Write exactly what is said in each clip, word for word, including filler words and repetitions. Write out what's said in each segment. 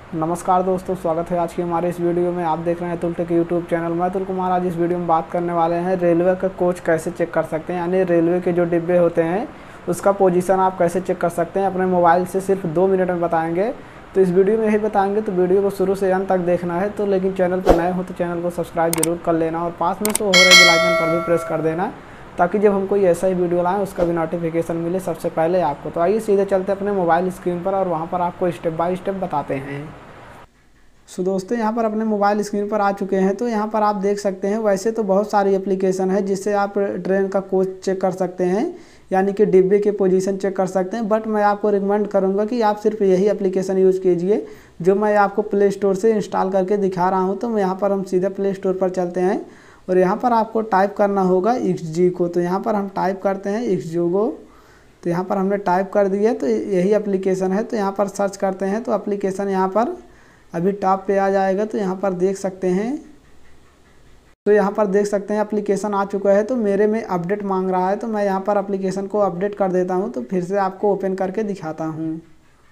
नमस्कार दोस्तों, स्वागत है आज की हमारे इस वीडियो में। आप देख रहे हैं अतुल टेक यूट्यूब चैनल। मैं अतुल कुमार आज इस वीडियो में बात करने वाले हैं रेलवे का कोच कैसे चेक कर सकते हैं, यानी रेलवे के जो डिब्बे होते हैं उसका पोजीशन आप कैसे चेक कर सकते हैं अपने मोबाइल से। सिर्फ दो मिनट में बताएंगे, तो इस वीडियो में यही बताएंगे, तो वीडियो को शुरू से अंत तक देखना है। तो लेकिन चैनल पर नए हो तो चैनल को सब्सक्राइब जरूर कर लेना और पास में शो हो रहे बेल आइकन पर भी प्रेस कर देना, ताकि जब हम कोई ऐसा ही वीडियो लाएं उसका भी नोटिफिकेशन मिले सबसे पहले आपको। तो आइए सीधे चलते अपने मोबाइल स्क्रीन पर और वहाँ पर आपको स्टेप बाय स्टेप बताते हैं। सो दोस्तों, यहाँ पर अपने मोबाइल स्क्रीन पर आ चुके हैं। तो यहाँ पर आप देख सकते हैं, वैसे तो बहुत सारी एप्लीकेशन है जिससे आप ट्रेन का कोच चेक कर सकते हैं, यानी कि डिब्बे के पोजीशन चेक कर सकते हैं। बट मैं आपको रिकमेंड करूँगा कि आप सिर्फ यही एप्लीकेशन यूज़ कीजिए जो मैं आपको प्ले स्टोर से इंस्टॉल करके दिखा रहा हूँ। तो मैं यहाँ पर हम सीधे प्ले स्टोर पर चलते हैं और यहाँ पर आपको टाइप करना होगा एक्स जी को। तो यहाँ पर हम टाइप करते हैं एक्स जी को। तो यहाँ पर हमने टाइप कर दिया, तो यही एप्लीकेशन है। तो यहाँ पर सर्च करते हैं तो एप्लीकेशन यहाँ पर अभी टॉप पे आ जाएगा। तो यहाँ पर देख सकते हैं, तो यहाँ पर देख सकते हैं एप्लीकेशन आ चुका है। तो मेरे में अपडेट मांग रहा है, तो मैं यहाँ पर एप्लीकेशन को अपडेट कर देता हूँ। तो फिर से आपको ओपन करके दिखाता हूँ।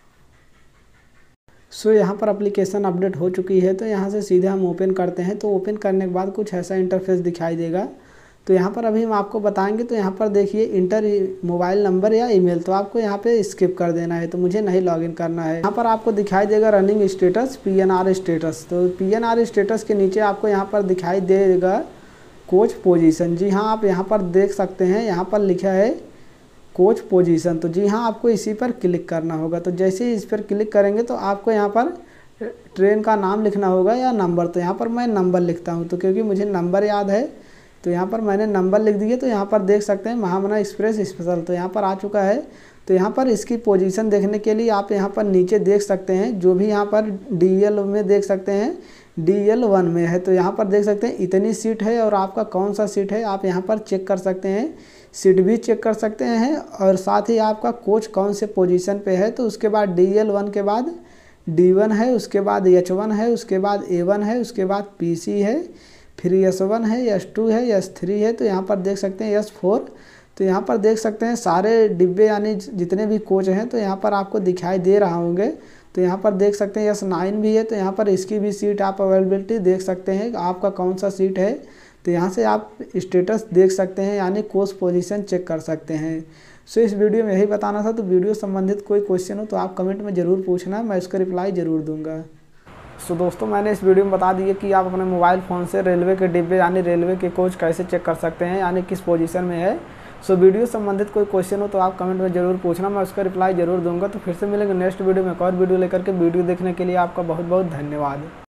सो यहाँ पर एप्लीकेशन अपडेट हो चुकी है। तो यहाँ से सीधे हम ओपन करते हैं। तो ओपन करने के बाद कुछ ऐसा इंटरफेस दिखाई देगा। तो यहाँ पर अभी हम आपको बताएंगे। तो यहाँ पर देखिए इंटर मोबाइल नंबर या ईमेल, तो आपको यहाँ पे स्किप कर देना है। तो मुझे नहीं लॉगिन करना है। यहाँ पर आपको दिखाई देगा रनिंग स्टेटस, पीएनआर स्टेटस। तो पीएनआर स्टेटस के नीचे आपको यहाँ पर दिखाई देगा कोच पोजीशन। जी हाँ, आप यहाँ पर देख सकते हैं, यहाँ पर लिखा है कोच पोजीशन। तो जी हाँ, आपको इसी पर क्लिक करना होगा। तो जैसे ही इस पर क्लिक करेंगे तो आपको यहाँ पर ट्रेन का नाम लिखना होगा या नंबर। तो यहाँ पर मैं नंबर लिखता हूँ, तो क्योंकि मुझे नंबर याद है तो यहाँ पर मैंने नंबर लिख दिया। तो यहाँ पर देख सकते हैं महामना एक्सप्रेस स्पेशल, तो यहाँ पर आ चुका है। तो यहाँ पर इसकी पोजीशन देखने के लिए आप यहाँ पर नीचे देख सकते हैं, जो भी यहाँ पर डी एल में देख सकते हैं, डी एल वन में है। तो यहाँ पर देख सकते हैं इतनी सीट है और आपका कौन सा सीट है आप यहाँ पर चेक कर सकते हैं। सीट भी चेक कर सकते हैं और साथ ही आपका कोच कौन से पोजीशन पे है। तो उसके बाद डी एल वन के बाद डी वन है, उसके बाद एच वन है, उसके बाद ए वन है, उसके बाद पी सी है, फिर एस वन है, एस टू है, एस थ्री है। तो यहाँ पर देख सकते हैं एस फोर। तो यहाँ पर देख सकते हैं सारे डिब्बे यानी जितने भी कोच हैं तो यहाँ पर आपको दिखाई दे रहा होंगे। तो यहाँ पर देख सकते हैं एस नाइन भी है। तो यहाँ पर इसकी भी सीट आप अवेलेबिलिटी देख सकते हैं, आपका कौन सा सीट है। तो यहाँ से आप स्टेटस देख सकते हैं, यानी कोच पोजीशन चेक कर सकते हैं। सो इस वीडियो में यही बताना था। तो वीडियो संबंधित कोई क्वेश्चन हो तो आप कमेंट में ज़रूर पूछना, मैं उसका रिप्लाई ज़रूर दूंगा। सो so, दोस्तों, मैंने इस वीडियो में बता दिया कि आप अपने मोबाइल फ़ोन से रेलवे के डिब्बे यानी रेलवे के कोच कैसे चेक कर सकते हैं, यानी किस पोजीशन में है। सो so, वीडियो संबंधित कोई क्वेश्चन हो तो आप कमेंट में ज़रूर पूछना, मैं उसका रिप्लाई ज़रूर दूंगा। तो फिर से मिलेंगे नेक्स्ट वीडियो में एक और वीडियो लेकर के। वीडियो देखने के लिए आपका बहुत बहुत धन्यवाद।